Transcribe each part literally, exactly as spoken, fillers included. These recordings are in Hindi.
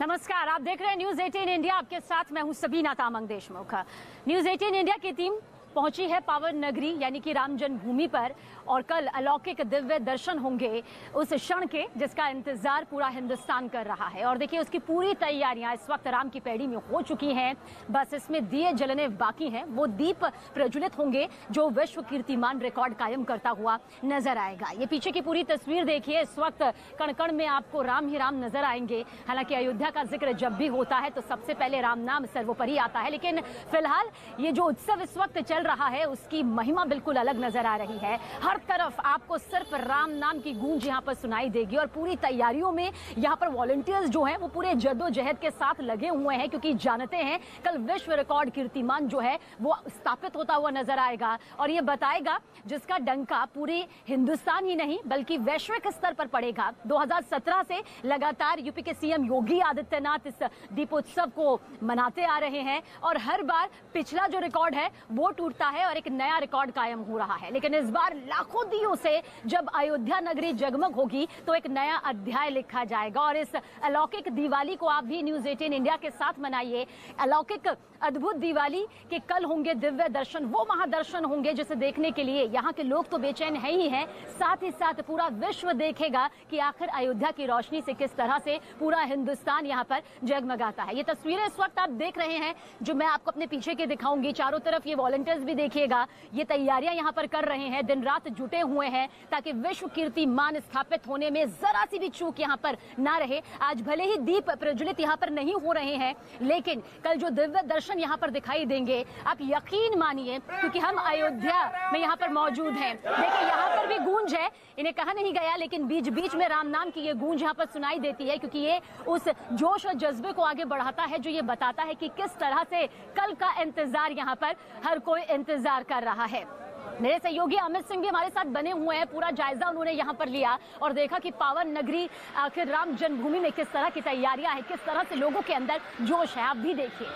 नमस्कार, आप देख रहे हैं न्यूज अठारह इंडिया। आपके साथ मैं हूं सबीना तामंग देशमुख। न्यूज अठारह इंडिया की टीम पहुंची है पावन नगरी यानी कि राम जन्मभूमि पर और कल अलौकिक दिव्य दर्शन होंगे उस क्षण के जिसका इंतजार पूरा हिंदुस्तान कर रहा है। और देखिए, उसकी पूरी तैयारियां इस वक्त राम की पैड़ी में हो चुकी हैं। बस इसमें दिए जलने बाकी हैं। वो दीप प्रज्वलित होंगे जो विश्व कीर्तिमान रिकॉर्ड कायम करता हुआ नजर आएगा। ये पीछे की पूरी तस्वीर देखिए, इस वक्त कण कण में आपको राम ही राम नजर आएंगे। हालांकि अयोध्या का जिक्र जब भी होता है तो सबसे पहले राम नाम सर्वोपरि आता है, लेकिन फिलहाल ये जो उत्सव इस वक्त चल रहा है उसकी महिमा बिल्कुल अलग नजर आ रही है। हर तरफ आपको सिर्फ राम नाम की गूंज यहाँ पर सुनाई देगी और पूरी तैयारियों में यहाँ पर वॉलंटियर्स जो हैं वो पूरे जद्दोजहद के साथ लगे हुए हैं, क्योंकि जानते हैं कल विश्व रिकॉर्ड कीर्तिमान जो है वो स्थापित होता हुआ नजर आएगा और ये बताएगा जिसका डंका पूरे हिंदुस्तान ही नहीं बल्कि वैश्विक स्तर पर पड़ेगा। दो हज़ार सत्रह से लगातार यूपी के सीएम योगी आदित्यनाथ इस दीपोत्सव को मनाते आ रहे हैं और हर बार पिछला जो रिकॉर्ड है वो टूटता है और एक नया रिकॉर्ड कायम हो रहा है। लेकिन इस बार लाखों दियों से जब अयोध्या नगरी जगमग होगी तो एक नया अध्याय लिखा जाएगा और इस अलौकिक दिवाली को आप भी न्यूज अठारह इंडिया के साथ मनाइए। अलौकिक अद्भुत दिवाली के कल होंगे दिव्य दर्शन, वो महादर्शन होंगे जिसे देखने के लिए यहाँ के लोग तो बेचैन है ही हैं, साथ ही साथ पूरा विश्व देखेगा कि आखिर अयोध्या की रोशनी से किस तरह से पूरा हिंदुस्तान यहाँ पर जगमगाता है। ये तस्वीरें इस वक्त आप देख रहे हैं जो मैं आपको अपने पीछे के दिखाऊंगी। चारों तरफ ये वॉलंटियर्स भी देखिएगा, ये तैयारियां यहाँ पर कर रहे हैं, दिन रात जुटे हुए हैं ताकि विश्व कीर्तिमान स्थापित होने में जरा सी भी चूक यहाँ पर ना रहे। आज भले ही दीप प्रज्वलित यहाँ पर नहीं हो रहे हैं, लेकिन कल जो दिव्य दर्शन यहाँ पर दिखाई देंगे आप यकीन मानिए, क्योंकि हम अयोध्या में यहाँ पर मौजूद हैं। देखिए, यहाँ पर भी गूंज है, इन्हें कहा नहीं गया लेकिन बीच बीच में राम नाम की ये गूंज यहाँ पर सुनाई देती है, क्योंकि ये उस जोश और जज्बे को आगे बढ़ाता है जो ये बताता है कि किस तरह से कल का इंतजार यहाँ पर हर कोई इंतजार कर रहा है। मेरे सहयोगी अमित सिंह भी हमारे साथ बने हुए हैं, पूरा जायजा उन्होंने यहाँ पर लिया और देखा कि पावन नगरी आखिर राम जन्मभूमि में किस तरह की तैयारियां हैं, किस तरह से लोगों के अंदर जोश है। आप भी देखिए,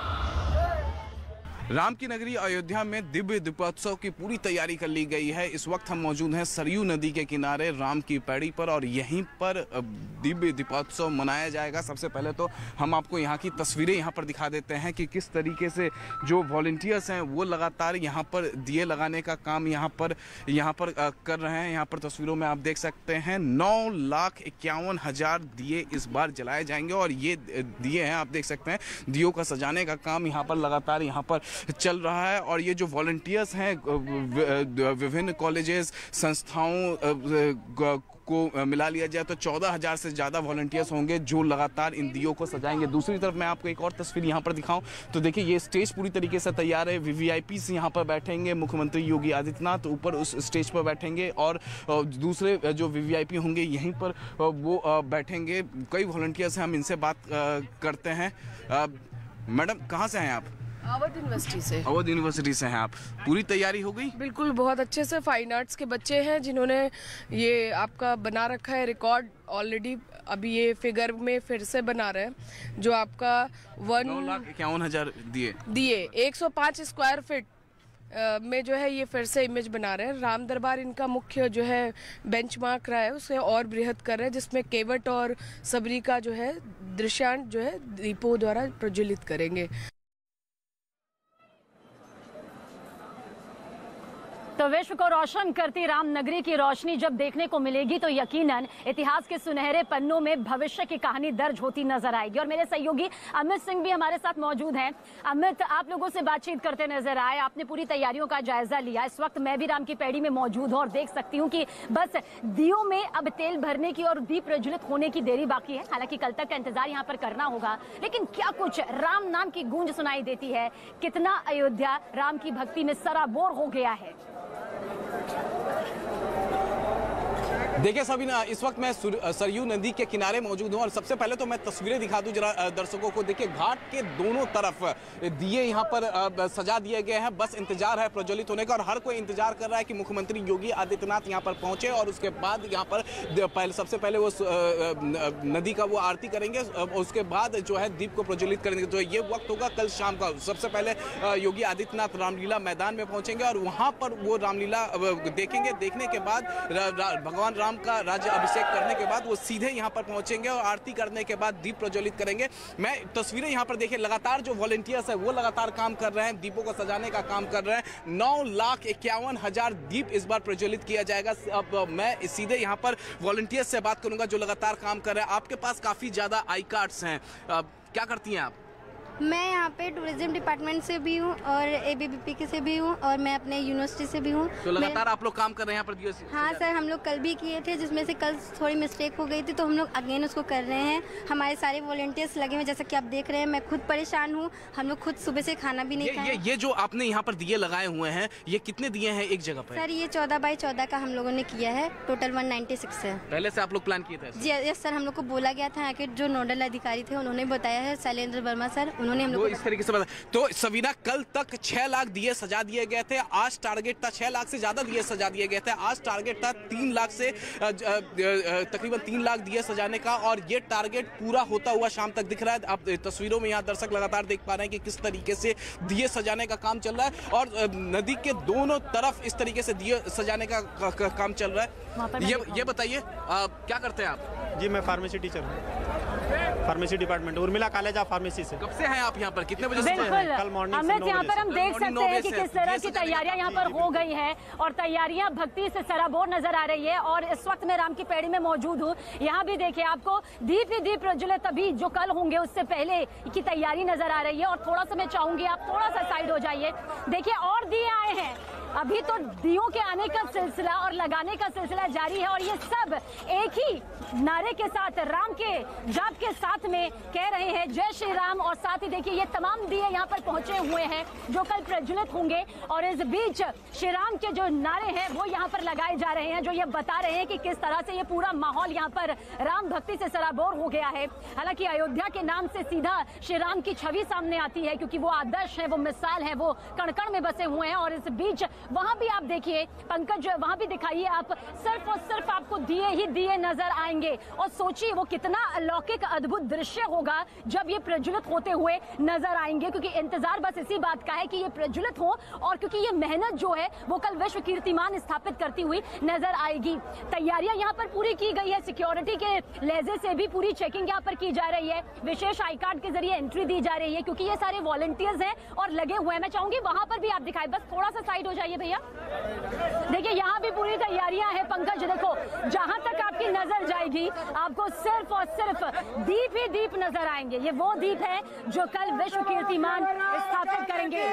राम की नगरी अयोध्या में दिव्य दीपोत्सव की पूरी तैयारी कर ली गई है। इस वक्त हम मौजूद हैं सरयू नदी के किनारे राम की पैड़ी पर और यहीं पर दिव्य दीपोत्सव मनाया जाएगा। सबसे पहले तो हम आपको यहाँ की तस्वीरें यहाँ पर दिखा देते हैं कि किस तरीके से जो वॉलंटियर्स हैं वो लगातार यहाँ पर दिए लगाने का काम यहाँ पर यहाँ पर कर रहे हैं। यहाँ पर तस्वीरों में आप देख सकते हैं नौ लाख इक्यावन हजार दिए इस बार जलाए जाएंगे और ये दिए हैं, आप देख सकते हैं दियों का सजाने का काम यहाँ पर लगातार यहाँ पर चल रहा है। और ये जो वॉलंटियर्स हैं विभिन्न कॉलेजेस संस्थाओं को मिला लिया जाए तो चौदह हजार से ज़्यादा वॉलंटियर्स होंगे जो लगातार इन दियों को सजाएंगे। दूसरी तरफ मैं आपको एक और तस्वीर यहाँ पर दिखाऊं तो देखिए, ये स्टेज पूरी तरीके से तैयार है। वीवीआईपी से यहाँ पर बैठेंगे मुख्यमंत्री योगी आदित्यनाथ, ऊपर उस स्टेज पर बैठेंगे और दूसरे जो वीवीआईपी होंगे यहीं पर वो बैठेंगे। कई वॉलंटियर्स हैं, हम इनसे बात करते हैं। मैडम, कहाँ से हैं आप? अवध यूनिवर्सिटी से। अवध यूनिवर्सिटी से हैं आप। पूरी तैयारी हो गई? बिल्कुल, बहुत अच्छे से। फाइन आर्ट्स के बच्चे हैं जिन्होंने ये आपका बना रखा है रिकॉर्ड ऑलरेडी। अभी ये फिगर में फिर से बना रहे हैं जो आपका वन नौ लाख इक्यावन हजार दिए दिए एक सौ पाँच स्क्वायर फीट में जो है ये फिर से इमेज बना रहे हैं। राम दरबार इनका मुख्य जो है बेंचमार्क रहा है, उसे और बृहद कर रहे हैं जिसमें केवट और सबरी का जो है दृश्यांश जो है दीपों द्वारा प्रज्वलित करेंगे। तो विश्व को रोशन करती राम नगरी की रोशनी जब देखने को मिलेगी तो यकीनन इतिहास के सुनहरे पन्नों में भविष्य की कहानी दर्ज होती नजर आएगी। और मेरे सहयोगी अमित सिंह भी हमारे साथ मौजूद हैं। अमित, आप लोगों से बातचीत करते नजर आए, आपने पूरी तैयारियों का जायजा लिया। इस वक्त मैं भी राम की पैड़ी में मौजूद हूँ और देख सकती हूँ कि बस दियों में अब तेल भरने की और दीप प्रज्वलित होने की देरी बाकी है। हालांकि कल तक का इंतजार यहाँ पर करना होगा, लेकिन क्या कुछ राम नाम की गूंज सुनाई देती है। कितना अयोध्या राम की भक्ति में सराबोर हो गया है। देखिए सबीना, इस वक्त मैं सरयू नदी के किनारे मौजूद हूँ और सबसे पहले तो मैं तस्वीरें दिखा दूं जरा दर्शकों को। देखिए, घाट के दोनों तरफ दिए यहाँ पर सजा दिए गए हैं, बस इंतजार है प्रज्वलित होने का और हर कोई इंतजार कर रहा है कि मुख्यमंत्री योगी आदित्यनाथ यहाँ पर पहुंचे और उसके बाद यहाँ पर पहले सबसे पहले वो नदी का वो आरती करेंगे, उसके बाद जो है दीप को प्रज्वलित करेंगे। तो ये वक्त होगा कल शाम का। सबसे पहले योगी आदित्यनाथ रामलीला मैदान में पहुंचेंगे और वहाँ पर वो रामलीला देखेंगे। देखने के बाद भगवान राम का राज्य अभिषेक करने के बाद वो सीधे यहाँ पर पहुंचेंगे और आरती करने के बाद दीप प्रज्वलित करेंगे। मैं तस्वीरें यहाँ पर देखिए, लगातार जो वॉलंटियर्स है वो लगातार काम कर रहे हैं, दीपों को सजाने का काम कर रहे हैं। नौ लाख इक्यावन हजार दीप इस बार प्रज्वलित किया जाएगा। अब मैं सीधे यहाँ पर वॉलंटियर्स से बात करूंगा जो लगातार काम कर रहे हैं। आपके पास काफी ज्यादा आई कार्ड्स हैं, क्या करती हैं आप? मैं यहाँ पे टूरिज्म डिपार्टमेंट से भी हूँ और एबीवीपी के से भी हूँ और मैं अपने यूनिवर्सिटी से भी हूँ। तो लगातार आप लोग काम कर रहे हैं यहाँ पर? हाँ सर, हम लोग कल भी किए थे, जिसमें से कल थोड़ी मिस्टेक हो गई थी तो हम लोग अगेन उसको कर रहे हैं। हमारे सारे वॉलंटियर्स लगे हुए, जैसा कि आप देख रहे हैं। मैं खुद परेशान हूँ, हम लोग खुद सुबह से खाना भी नहीं खाए। ये, ये जो आपने यहाँ पर दिए लगाए हुए हैं, ये कितने दिए हैं एक जगह पर? सर ये चौदह बाई चौदह का हम लोगों ने किया है, टोटल वन नाइन्टी सिक्स है। पहले से आप लोग प्लान किए थे? जी यस सर, हम लोग को बोला गया था, यहाँ के जो नोडल अधिकारी थे उन्होंने बताया है, शैलेंद्र वर्मा सर, उन्होंने हम लोग इस तरीके से बता। तो सवीना, कल तक छह लाख दिए सजा दिए गए थे, आज टारगेट था छह लाख से ज्यादा दिए सजा दिए गए थे। आज टारगेट था तीन लाख से तकरीबन तीन लाख दिए सजाने का और ये टारगेट पूरा होता हुआ शाम तक दिख रहा है। आप तस्वीरों में यहाँ दर्शक लगातार देख पा रहे हैं कि किस तरीके से दिए सजाने का काम चल रहा है और नदी के दोनों तरफ इस तरीके से दिए सजाने का काम चल रहा है। ये ये बताइए, क्या करते हैं आप? जी मैं फार्मेसी टीचर हूँ, pharmacy department, Urmila college of pharmacy से। कब से हैं आप यहाँ पर? कितने बजे से हैं? कल मॉर्निंग। अमित, यहाँ पर हम देख सकते हैं कि किस तरह की तैयारियां यहाँ पर हो गई हैं और तैयारियां भक्ति से सराबोर नजर आ रही है। और इस वक्त मैं राम की पैड़ी में मौजूद हूँ। यहाँ भी देखिए, आपको दीप ही दीप प्रज्वलित अभी जो कल होंगे उससे पहले की तैयारी नजर आ रही है। और थोड़ा सा मैं चाहूंगी आप थोड़ा सा साइड हो जाइए। देखिए और दिए आए हैं, अभी तो दियों के आने का सिलसिला और लगाने का सिलसिला जारी है और ये सब एक ही नारे के साथ, राम के जाप के साथ में कह रहे हैं जय श्री राम। और साथ ही देखिए ये तमाम दिए यहाँ पर पहुंचे हुए हैं जो कल प्रज्वलित होंगे और इस बीच श्री राम के जो नारे हैं वो यहाँ पर लगाए जा रहे हैं, जो ये बता रहे हैं कि किस तरह से ये पूरा माहौल यहाँ पर राम भक्ति से सराबोर हो गया है। हालांकि अयोध्या के नाम से सीधा श्री राम की छवि सामने आती है क्योंकि वो आदर्श है, वो मिसाल है, वो कण कण में बसे हुए हैं। और इस बीच वहां भी आप देखिए पंकज, वहां भी दिखाइए आप, सिर्फ और सिर्फ आपको दिए ही दिए नजर आएंगे। और सोचिए वो कितना अलौकिक अद्भुत दृश्य होगा जब ये प्रज्वलित होते हुए नजर आएंगे, क्योंकि इंतजार बस इसी बात का है कि ये प्रज्वलित हो और क्योंकि ये मेहनत जो है वो कल विश्व कीर्तिमान स्थापित करती हुई नजर आएगी। तैयारियां यहाँ पर पूरी की गई है, सिक्योरिटी के लहजे से भी पूरी चेकिंग यहाँ पर की जा रही है, विशेष आई कार्ड के जरिए एंट्री दी जा रही है क्योंकि ये सारे वॉलंटियर्स हैं और लगे हुए हैं। मैं चाहूंगी वहां पर भी आप दिखाएं, बस थोड़ा सा साइड हो जाइए भैया। देखिए यहाँ भी पूरी तैयारियां हैं पंकज, देखो जहां तक आपकी नजर जाएगी आपको सिर्फ और सिर्फ दीप ही दीप नजर आएंगे। ये वो दीप है जो कल विश्व कीर्तिमान स्थापित करेंगे।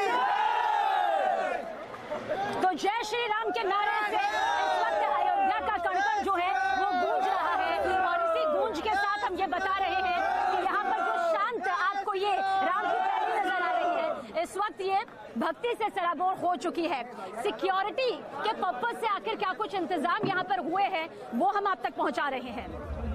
तो जय श्री राम के नारे से इस वक्त अयोध्या का कण-कण जो है वो गूंज रहा है और इसी गूंज के साथ हम ये बता रहे हैं कि यहाँ पर जो शांत आपको ये राम की पैड़ी नजर आ रही है, इस वक्त ये भक्ति से सराबोर हो चुकी है। सिक्योरिटी के पर्पज से आखिर क्या कुछ इंतजाम यहाँ पर हुए हैं वो हम आप तक पहुँचा रहे हैं।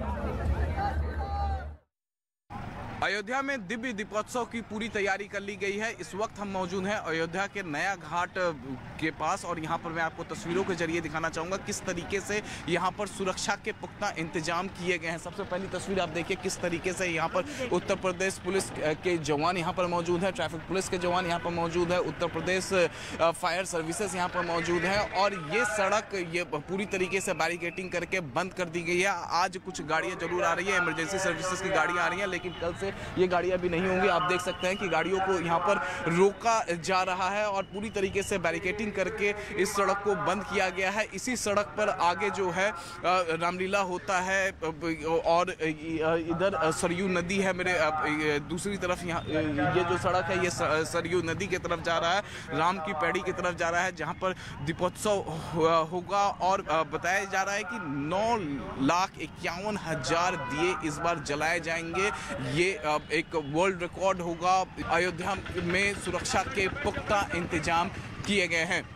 अयोध्या में दिव्य दीपोत्सव की पूरी तैयारी कर ली गई है। इस वक्त हम मौजूद हैं अयोध्या के नया घाट के पास और यहाँ पर मैं आपको तस्वीरों के जरिए दिखाना चाहूँगा किस तरीके से यहाँ पर सुरक्षा के पुख्ता इंतजाम किए गए हैं। सबसे पहली तस्वीर आप देखिए किस तरीके से यहाँ पर उत्तर प्रदेश पुलिस के जवान यहाँ पर मौजूद हैं, ट्रैफिक पुलिस के जवान यहाँ पर मौजूद है, उत्तर प्रदेश फायर सर्विसेज यहाँ पर मौजूद है और ये सड़क ये पूरी तरीके से बैरिकेटिंग करके बंद कर दी गई है। आज कुछ गाड़ियाँ जरूर आ रही है, इमरजेंसी सर्विसेज की गाड़ियाँ आ रही हैं, लेकिन कल से ये गाड़ियां भी नहीं होंगी। आप देख सकते हैं कि गाड़ियों को यहाँ पर रोका जा रहा है और पूरी तरीके से बैरिकेटिंग करके इस सड़क को बंद किया गया है। इसी सड़क पर आगे जो है रामलीला होता है और इधर सरयू नदी है, मेरे दूसरी तरफ यहाँ ये जो सड़क है ये सरयू नदी की तरफ जा रहा है, राम की पैड़ी की तरफ जा रहा है जहाँ पर दीपोत्सव होगा। और बताया जा रहा है कि नौ लाख इक्यावन हजार दिए इस बार जलाए जाएंगे। ये एक वर्ल्ड रिकॉर्ड होगा। अयोध्या में सुरक्षा के पुख्ता इंतजाम किए गए हैं।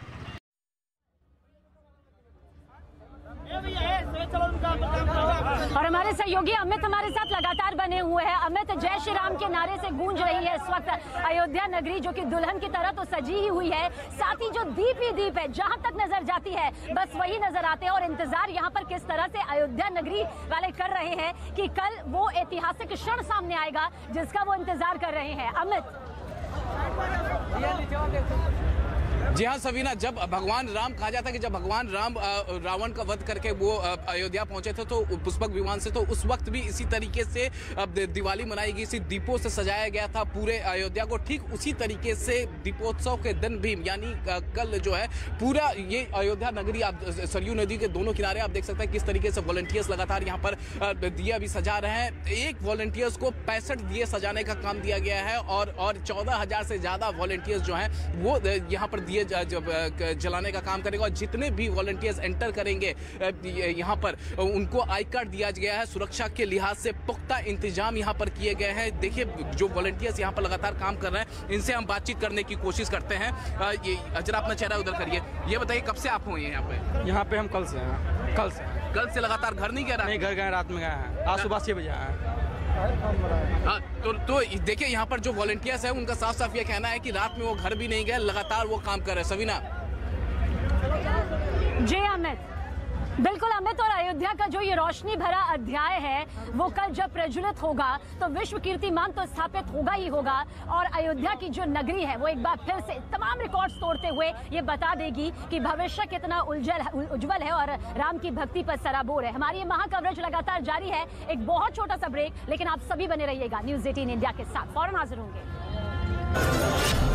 और हमारे सहयोगी अमित हमारे साथ लगातार बने हुए हैं। अमित, जय श्री राम के नारे से गूंज रही है इस वक्त अयोध्या नगरी, जो कि दुल्हन की तरह तो सजी ही हुई है, साथ ही जो दीप ही दीप है जहां तक नजर जाती है बस वही नजर आते हैं। और इंतजार यहाँ पर किस तरह से अयोध्या नगरी वाले कर रहे हैं कि कल वो ऐतिहासिक क्षण सामने आएगा जिसका वो इंतजार कर रहे हैं। अमित, जी हाँ सवीना, जब भगवान राम कहा जाता है कि जब भगवान राम रावण का वध करके वो अयोध्या पहुंचे थे तो पुष्पक विमान से, तो उस वक्त भी इसी तरीके से दिवाली मनाई गई, इसी दीपों से सजाया गया था पूरे अयोध्या को। ठीक उसी तरीके से दीपोत्सव के दिन भी यानी कल जो है पूरा ये अयोध्या नगरी, आप सरयू नदी के दोनों किनारे आप देख सकते हैं किस तरीके से वॉलंटियर्स लगातार यहाँ पर दिया भी सजा रहे हैं। एक वॉलंटियर्स को पैंसठ दिए सजाने का काम दिया गया है और और चौदह हजार से ज्यादा वॉलंटियर्स जो हैं वो यहाँ पर दिए जब जलाने का काम करेगा। और जितने भी वॉलंटियर्स एंटर करेंगे यहाँ पर उनको आई कार्ड दिया गया है। सुरक्षा के लिहाज से पुख्ता इंतजाम यहाँ पर किए गए हैं। देखिए जो वॉलंटियर्स यहाँ पर लगातार काम कर रहे हैं इनसे हम बातचीत करने की कोशिश करते हैं। ये जरा अपना चेहरा उधर करिए, ये बताइए कब से आप हुए हैं यहाँ पे? यहाँ पे हम कल से हैं। कल से कल से लगातार घर नहीं गए? नहीं, घर गए, रात में गए हैं, आज सुबह छह बजे आए हैं। तो, तो देखिए यहाँ पर जो वॉलंटियर्स है उनका साफ साफ ये कहना है कि रात में वो घर भी नहीं गए, लगातार वो काम कर रहे हैं। सवीना जय अमित, बिल्कुल अमित, और अयोध्या का जो ये रोशनी भरा अध्याय है वो कल जब प्रज्वलित होगा तो विश्व कीर्तिमान तो स्थापित होगा ही होगा और अयोध्या की जो नगरी है वो एक बार फिर से तमाम रिकॉर्ड्स तोड़ते हुए ये बता देगी कि भविष्य कितना उज्जवल उज्जवल है और राम की भक्ति पर सराबोर है। हमारी ये महा कवरेज लगातार जारी है। एक बहुत छोटा सा ब्रेक, लेकिन आप सभी बने रहिएगा न्यूज़ एटीन इंडिया के साथ, फौरन हाजिर होंगे।